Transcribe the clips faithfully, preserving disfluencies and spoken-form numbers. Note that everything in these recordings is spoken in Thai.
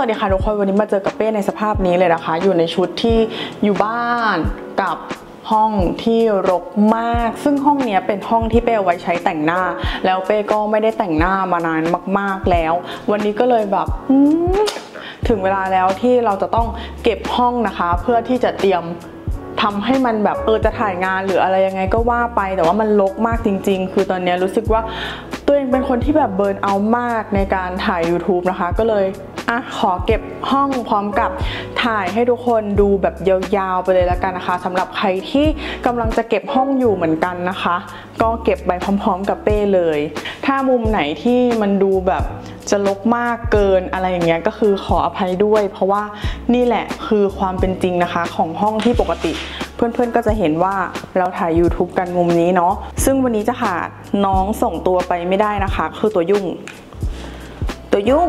วัสดีค่ะทุกคนวันนี้มาเจอกับเป้ในสภาพนี้เลยนะคะอยู่ในชุดที่อยู่บ้านกับห้องที่รกมากซึ่งห้องนี้เป็นห้องที่เป้เอาไว้ใช้แต่งหน้าแล้วเป้ก็ไม่ได้แต่งหน้ามานานมากๆแล้ววันนี้ก็เลยแบบถึงเวลาแล้วที่เราจะต้องเก็บห้องนะคะเพื่อที่จะเตรียมทำให้มันแบบเออจะถ่ายงานหรืออะไรยังไงก็ว่าไปแต่ว่ามันรกมากจริงๆคือตอนนี้รู้สึกว่าตัวเองเป็นคนที่แบบเบิร์นเอาท์มากในการถ่าย ยูทูบ นะคะก็เลยอ่ะขอเก็บห้องพร้อมกับถ่ายให้ทุกคนดูแบบยาวๆไปเลยแล้วกันนะคะสำหรับใครที่กำลังจะเก็บห้องอยู่เหมือนกันนะคะก็เก็บไปพร้อมๆกับเป้เลยถ้ามุมไหนที่มันดูแบบจะรกมากเกินอะไรอย่างเงี้ยก็คือขออภัยด้วยเพราะว่านี่แหละคือความเป็นจริงนะคะของห้องที่ปกติเพื่อนๆก็จะเห็นว่าเราถ่าย ยูทูบ กันมุมนี้เนาะซึ่งวันนี้จะขาดน้องส่งตัวไปไม่ได้นะคะคือตัวยุ่งตัวยุ่ง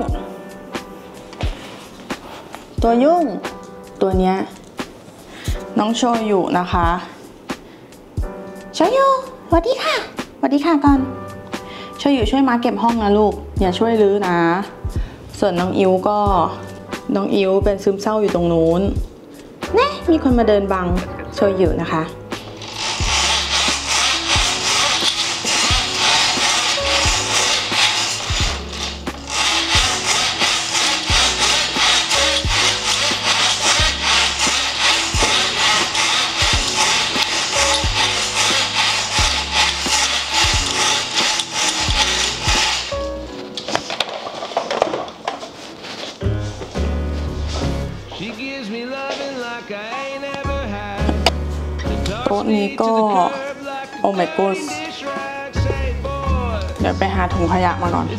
ตัวยุ่งตัวเนี้ยน้องโชยุนะคะโชยุสวัสดีค่ะสวัสดีค่ะก่อนโชยุช่วยมาเก็บห้องนะลูกอย่าช่วยรื้อนะส่วนน้องอิวก็น้องอิวเป็นซึมเศร้าอยู่ตรงนู้นแน่มีคนมาเดินบังโชยุนะคะโต๊ะนี้ก็โอ้ my god เดี๋ยวไปหาถุงขยะมาก่อน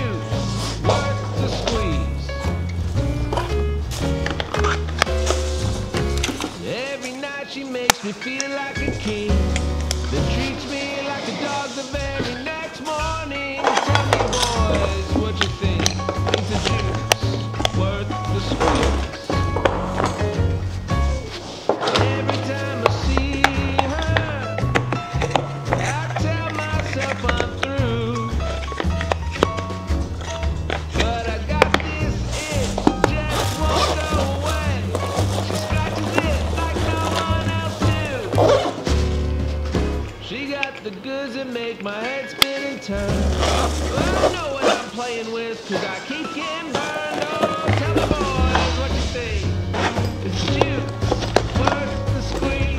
The goods that make my head spin and turn. I know what I'm playing with, cause I keep getting burned. Oh, tell the boys what you think. It's you, worth the squeeze.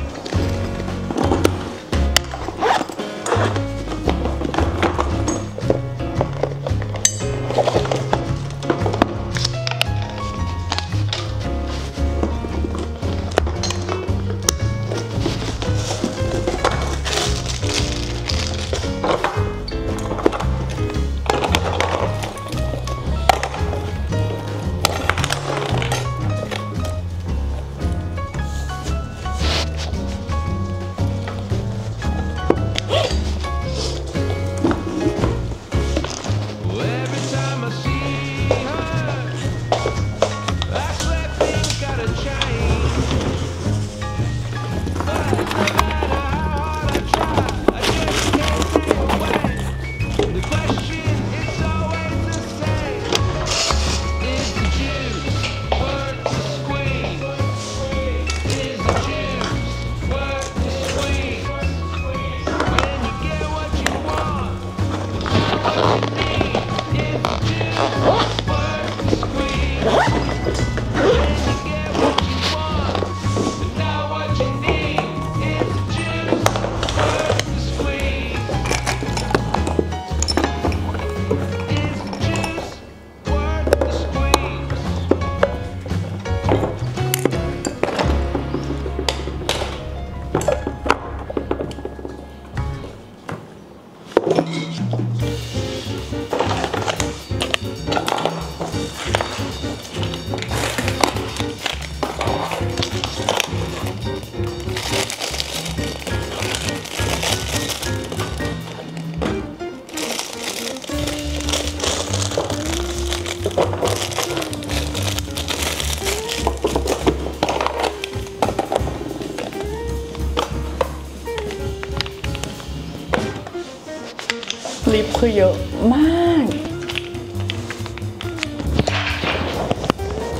ลิปคือเยอะมาก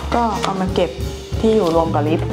ก็เอามาเก็บที่อยู่รวมกับลิฟต์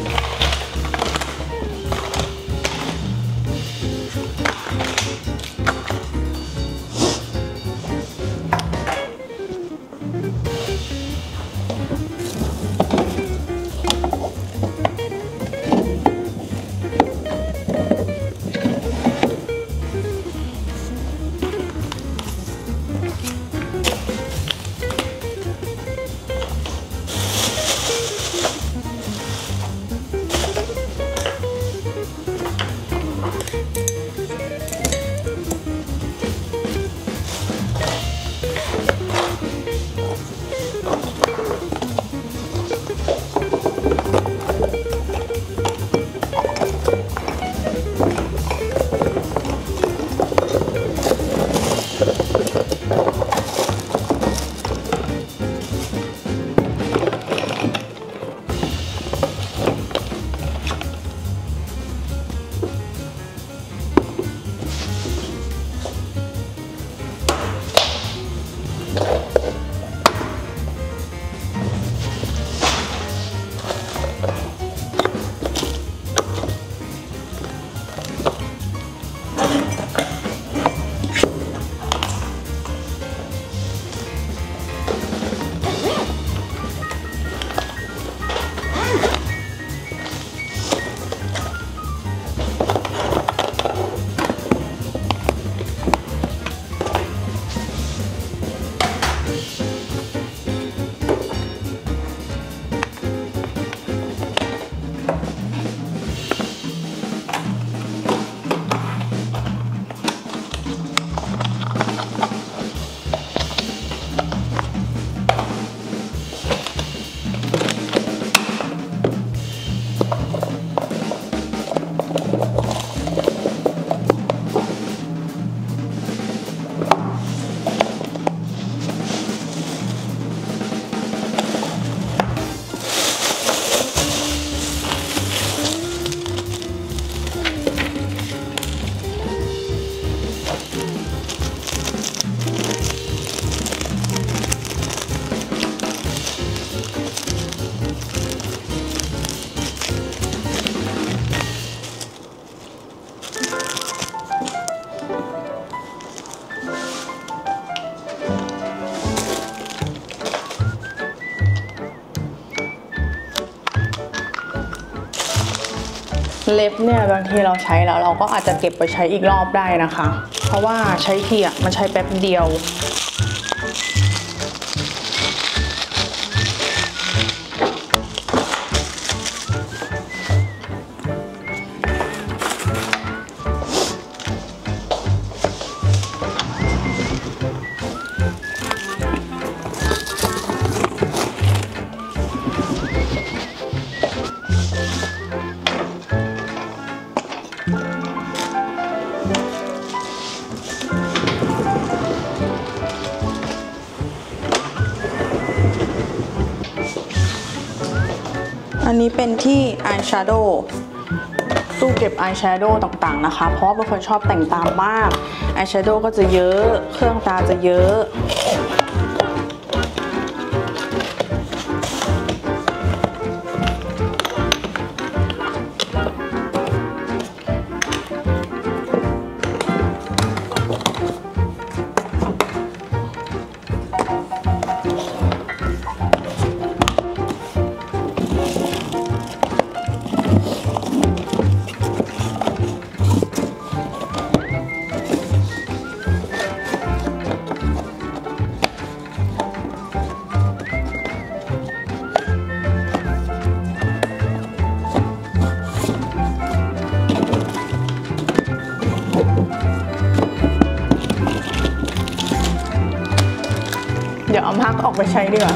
เล็บเนี่ยบางทีเราใช้แล้วเราก็อาจจะเก็บไปใช้อีกรอบได้นะคะเพราะว่าใช้ทีอ่ะมันใช้แป๊บเดียวอันนี้เป็นที่อายแชโดว์ตู้เก็บอายแชโดว์ต่างๆนะคะเพราะว่าเป็นคนชอบแต่งตามากอายแชโดว์ก็จะเยอะเครื่องตาจะเยอะเดี๋ยวเอามาร์กออกไปใช้ดีกว่า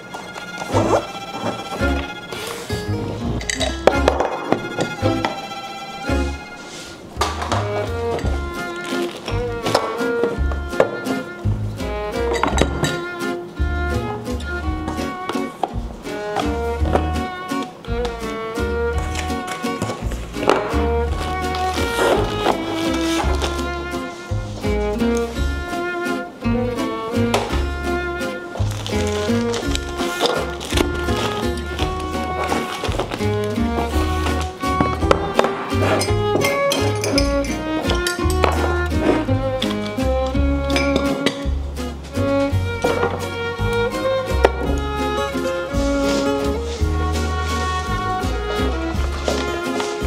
อ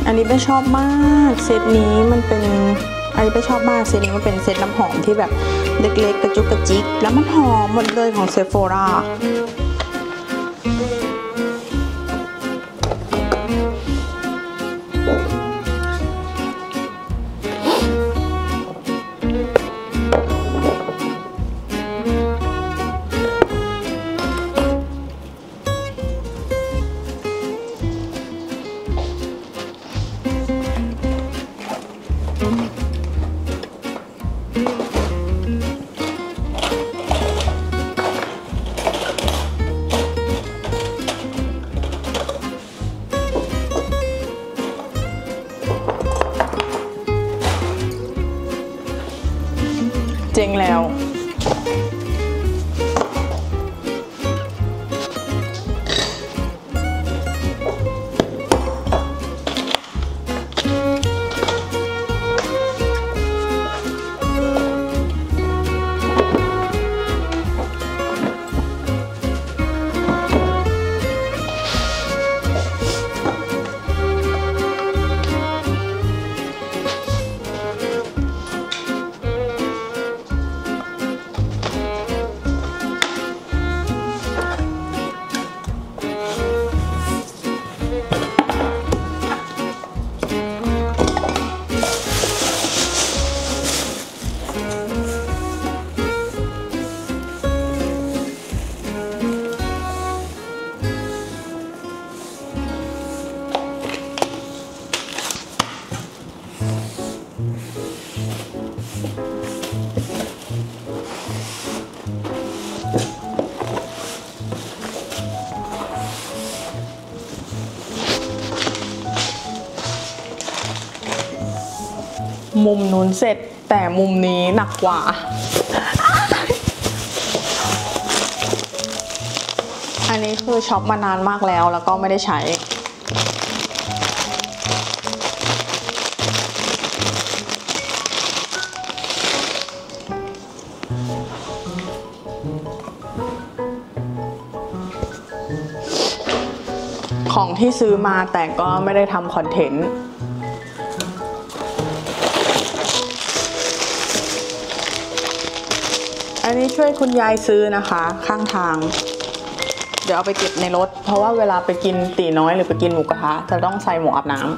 อันนี้ไม่ชอบมากเซตนี้มันเป็นอันนี้ไม่ชอบมากเซตนี้มันเป็นเซตน้ำหอมที่แบบเล็กๆกระจุกกระจิกแล้วมันหอมหมดเลยของเซฟโฟราเจ๋งแล้วมุมนู้นเสร็จแต่มุมนี้หนักกว่าอันนี้คือช็อปมานานมากแล้วแล้วก็ไม่ได้ใช้ของที่ซื้อมาแต่ก็ไม่ได้ทำคอนเทนต์อันนี้ช่วยคุณยายซื้อนะคะข้างทางเดี๋ยวเอาไปเก็บในรถเพราะว่าเวลาไปกินตีน้อยหรือไปกินหมูกระทะจะต้องใส่หมวกอาบน้ำ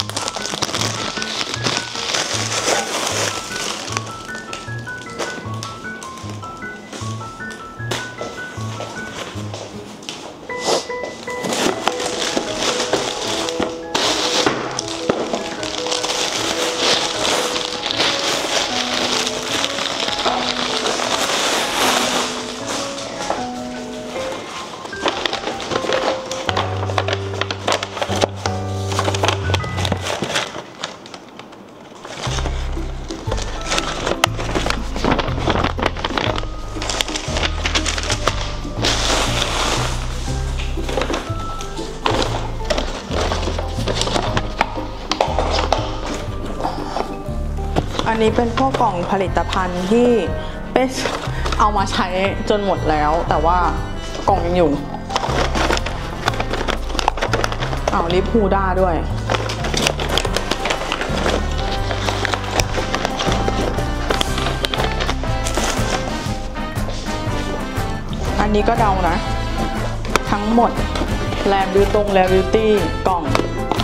อันนี้เป็นพวกกล่องผลิตภัณฑ์ที่เป๊ะเอามาใช้จนหมดแล้วแต่ว่ากล่องยังอยู่เอาลิปฮูด้าด้วยอันนี้ก็เดานะทั้งหมดแลบิวตรงแลบิวตี้กล่อง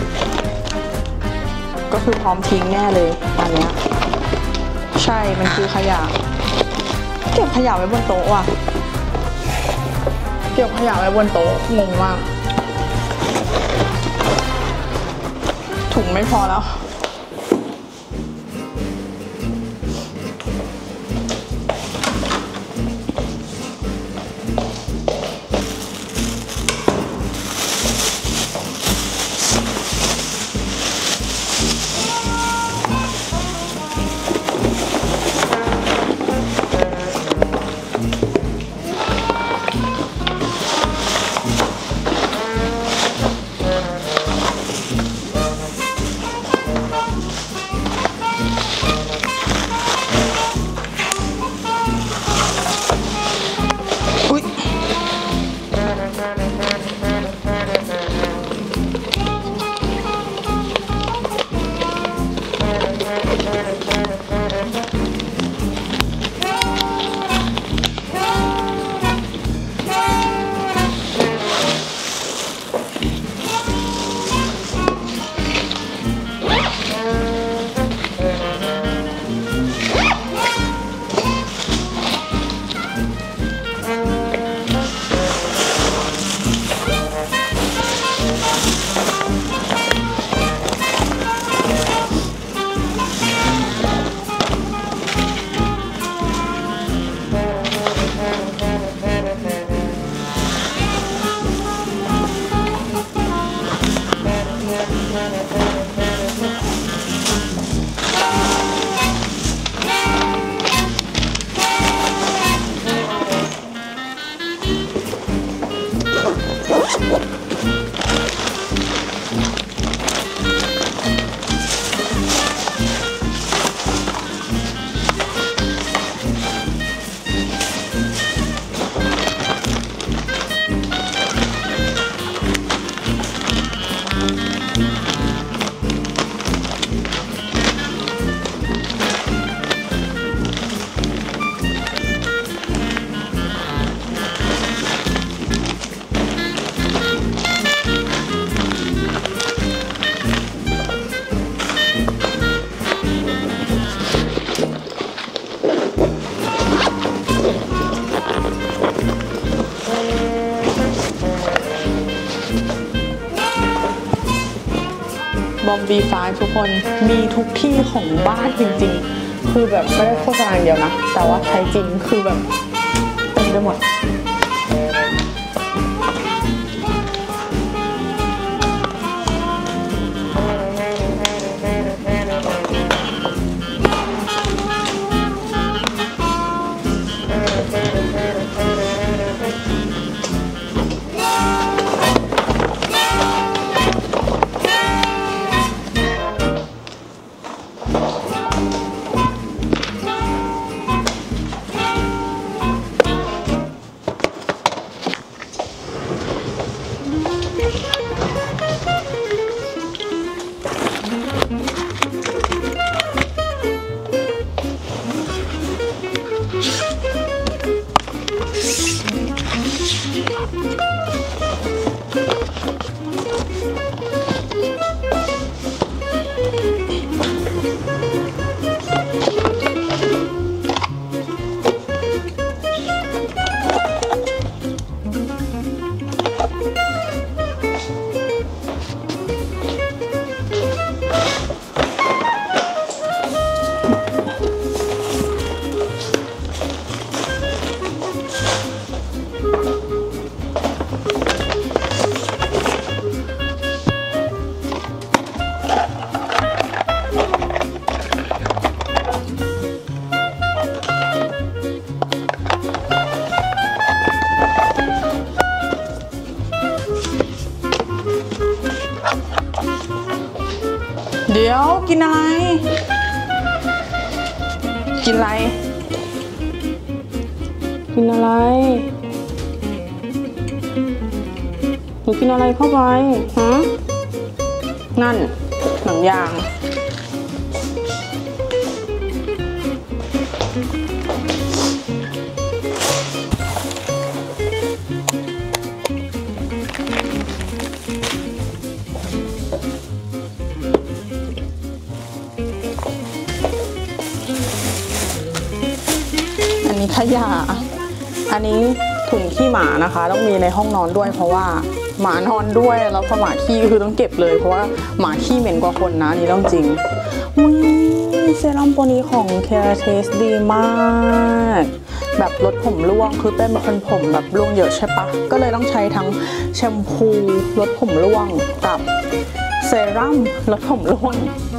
ก็คือพร้อมทิ้งแน่เลยอันเนี้ยใช่มันคือขยะเก็บขยะไว้บนโต๊ะว่ะเก็บขยะไว้บนโต๊ะงงมากถุงไม่พอแล้วบอมบีไฟทุกคนมีทุกที่ของบ้านจริงๆคือแบบไม่ได้โฆษณาอย่างเดียวนะแต่ว่าใช้จริงคือแบบเต็มไปหมดเดี๋ยวกินอะไรกินอะไรกินอะไรหนูกินอะไรเข้าไปฮะนั่นหนังยางขยะอันนี้ถุงขี้หมานะคะต้องมีในห้องนอนด้วยเพราะว่าหมานอนด้วยแล้วพอหมาขี้คือต้องเก็บเลยเพราะว่าหมาขี้เหม็นกว่าคนนะนี่ต้องจริงมึงเซรั่มตัวนี้ของ Kerates ดีมากแบบลดผมร่วงคือเป็นคนผมแบบร่วงเยอะใช่ปะก็เลยต้องใช้ทั้งแชมพูลดผมร่วงกับเซรั่มลดผมร่วง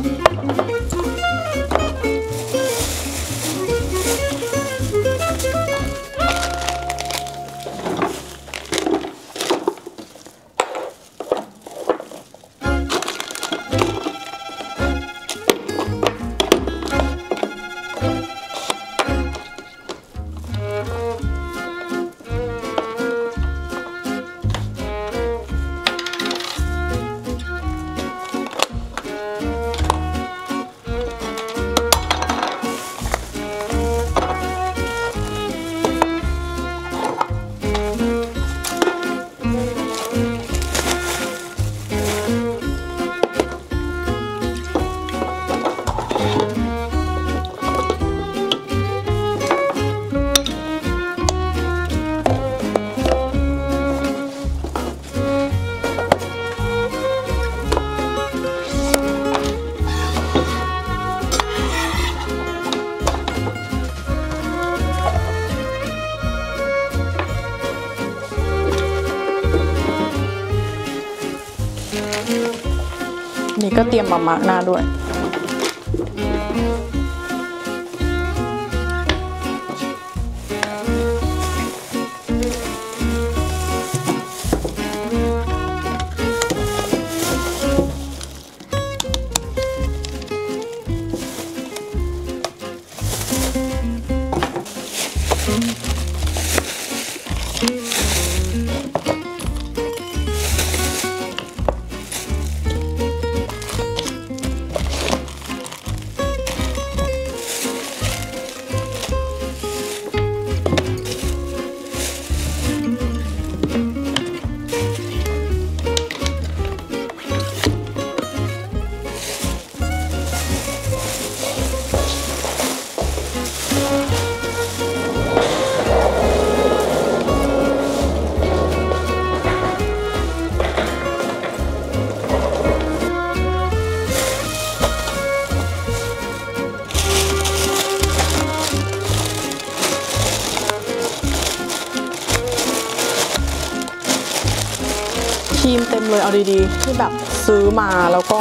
นี่ก็เตรียมมามาร์กหน้าด้วยรีมเต็มเลยเอาดีๆที่แบบซื้อมาแล้วก็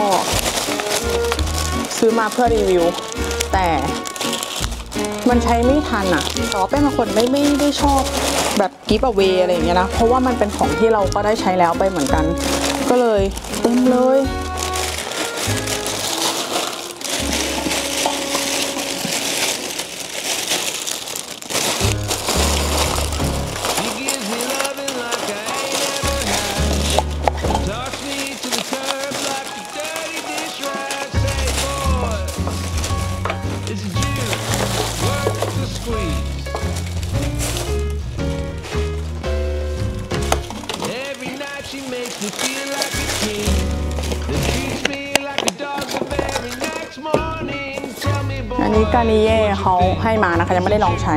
ซื้อมาเพื่อรีวิวแต่มันใช้ไม่ทันอะแต่ว่าเป็นบางคนไม่ไม่ได้ชอบแบบกิฟต์เอาเวย์อะไรอย่างเงี้ยนะเพราะว่ามันเป็นของที่เราก็ได้ใช้แล้วไปเหมือนกันก็เลยเต็มเลยอันนี้กานิเย่เขาให้มานะคะยังไม่ได้ลองใช้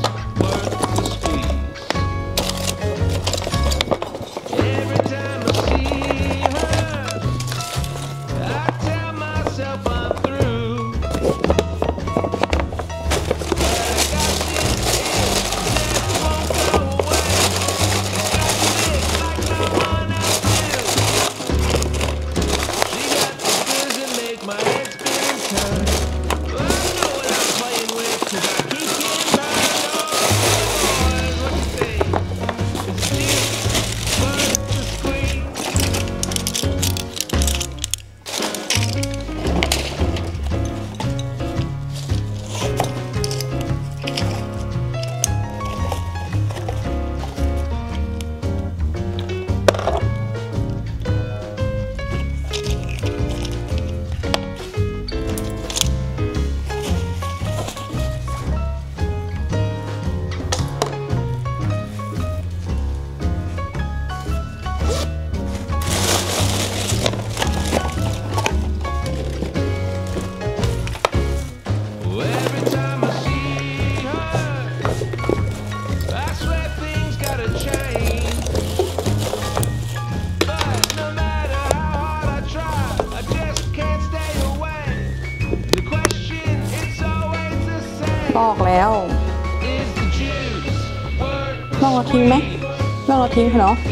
ลอกแล้วลอกเราทิ้งไหมลอกเราทิ้งเหรอ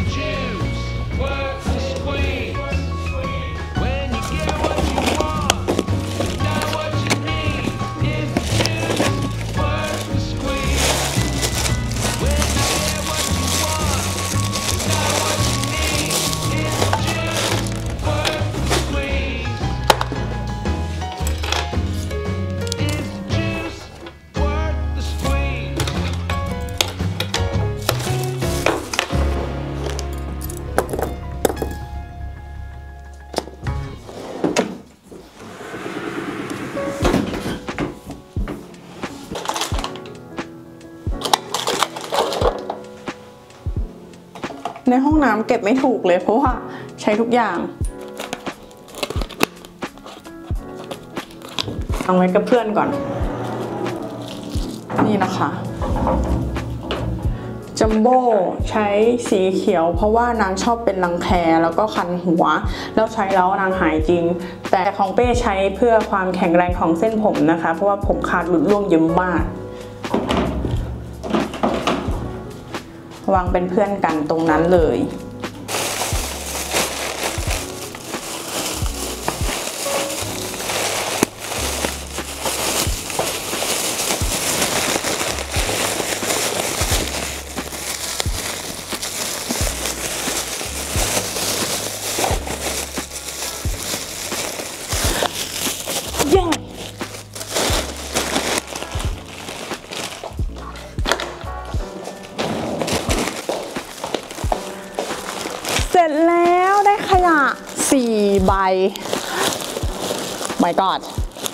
ในห้องน้ำเก็บไม่ถูกเลยเพราะว่าใช้ทุกอย่างเอาไว้กับเพื่อนก่อนนี่นะคะจัมโบ้ใช้สีเขียวเพราะว่านางชอบเป็นรังแคแล้วก็คันหัวแล้วใช้แล้วนางหายจริงแต่ของเป้ใช้เพื่อความแข็งแรงของเส้นผมนะคะเพราะว่าผมขาดหลุดร่วงเยอะมากวางเป็นเพื่อนกันตรงนั้นเลยเย้เสร็จแล้วได้ขยะสี่ใบ my god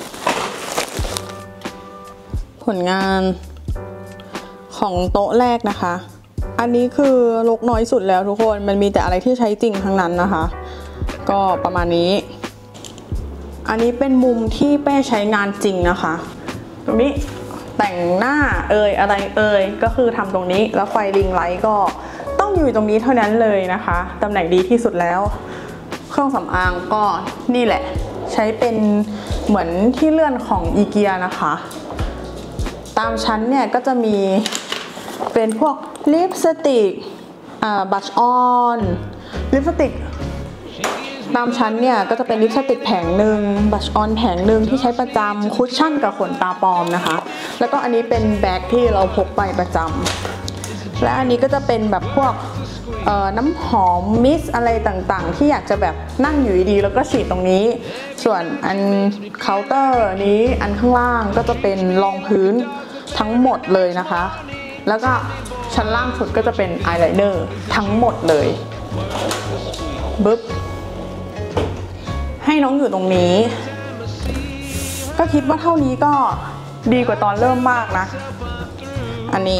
ผลงานของโต๊ะแรกนะคะอันนี้คือรกน้อยสุดแล้วทุกคนมันมีแต่อะไรที่ใช้จริงทั้งนั้นนะคะก็ประมาณนี้อันนี้เป็นมุมที่เป้ใช้งานจริงนะคะตรงนี้แต่งหน้าเอ่ยอะไรเอ่ยก็คือทำตรงนี้แล้วไฟริงไลท์ก็ต้องอยู่ตรงนี้เท่านั้นเลยนะคะตำแหน่งดีที่สุดแล้วเครื่องสำอางก็นี่แหละใช้เป็นเหมือนที่เลื่อนของอีเกียนะคะตามชั้นเนี่ยก็จะมีเป็นพวกลิปสติกอบัชออนลิปสติกตามชั้นเนี่ยก็จะเป็นลิปสติกแผงหนึ่งบัชออนแผงหนึ่งที่ใช้ประจำคุชชั่นกับขนตาปลอมนะคะแล้วก็อันนี้เป็นแบ็คที่เราพกไปประจำและอันนี้ก็จะเป็นแบบพวกน้ำหอมมิสอะไรต่างๆที่อยากจะแบบนั่งอยู่ดีแล้วก็ฉีดตรงนี้ส่วนอันเคาน์เตอร์นี้อันข้างล่างก็จะเป็นรองพื้นทั้งหมดเลยนะคะแล้วก็ชั้นล่างสุดก็จะเป็นอายไลเนอร์ทั้งหมดเลยปึ๊บให้น้องอยู่ตรงนี้ก็คิดว่าเท่านี้ก็ดีกว่าตอนเริ่มมากนะอันนี้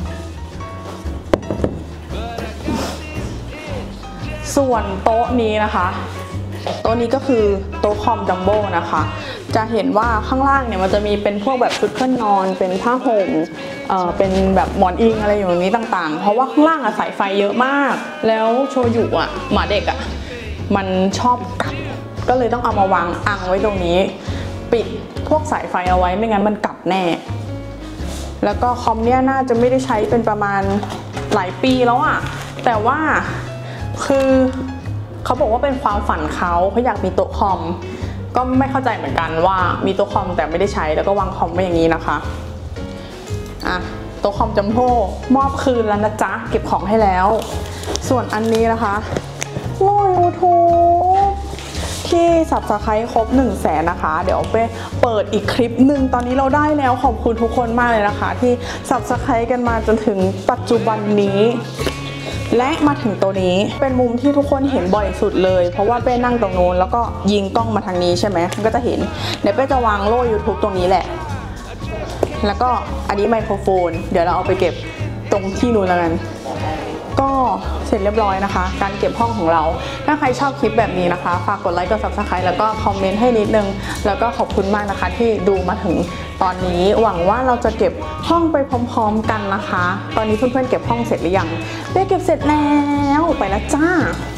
ส่วนโต๊ะนี้นะคะโต๊ะนี้ก็คือโต๊ะคอมจัมโบ้นะคะจะเห็นว่าข้างล่างเนี่ยมันจะมีเป็นพวกแบบชุดเครื่องนอนเป็นผ้าห่มเอ่อเป็นแบบหมอนอิงอะไรอย่างนี้ต่างๆเพราะว่าข้างล่างอะสายไฟเยอะมากแล้วโชยุอะหมาเด็กอะมันชอบกัดก็เลยต้องเอามาวางอังไว้ตรงนี้ปิดพวกสายไฟเอาไว้ไม่งั้นมันกัดแน่แล้วก็คอมเนี่ยน่าจะไม่ได้ใช้เป็นประมาณหลายปีแล้วอะแต่ว่าคือเขาบอกว่าเป็นความฝันเขาเขาอยากมีโต๊ะคอมก็ไม่เข้าใจเหมือนกันว่ามีโต๊ะคอมแต่ไม่ได้ใช้แล้วก็วางคอมไว้อย่างนี้นะคะอ่ะโต๊ะคอมจัมโบ้มอบคืนแล้วนะจ๊ะเก็บของให้แล้วส่วนอันนี้นะคะโล่ ยูทูบ ที่สับสไครต์ครบหนึ่งแสนนะคะเดี๋ยวไปเปิดอีกคลิปหนึ่งตอนนี้เราได้แล้วขอบคุณทุกคนมากเลยนะคะที่สับสไครต์กันมาจนถึงปัจจุบันนี้และมาถึงตัวนี้เป็นมุมที่ทุกคนเห็นบ่อยสุดเลยเพราะว่าเป้นั่งตรงโน้นแล้วก็ยิงกล้องมาทางนี้ใช่ไหมก็จะเห็นเดี๋ยวเป้จะวางโล่ ยูทูบ ตรงนี้แหละแล้วก็อันนี้ไมโครโฟนเดี๋ยวเราเอาไปเก็บตรงที่นู้นแล้วกันก็เสร็จเรียบร้อยนะคะการเก็บห้องของเราถ้าใครชอบคลิปแบบนี้นะคะฝากกดไลค์กด ซับสไครบ์ แล้วก็คอมเมนต์ให้นิดนึงแล้วก็ขอบคุณมากนะคะที่ดูมาถึงตอนนี้หวังว่าเราจะเก็บห้องไปพร้อมๆกันนะคะตอนนี้เพื่อนๆเก็บห้องเสร็จหรือยังเป้เก็บเสร็จแล้วไปแล้วจ้า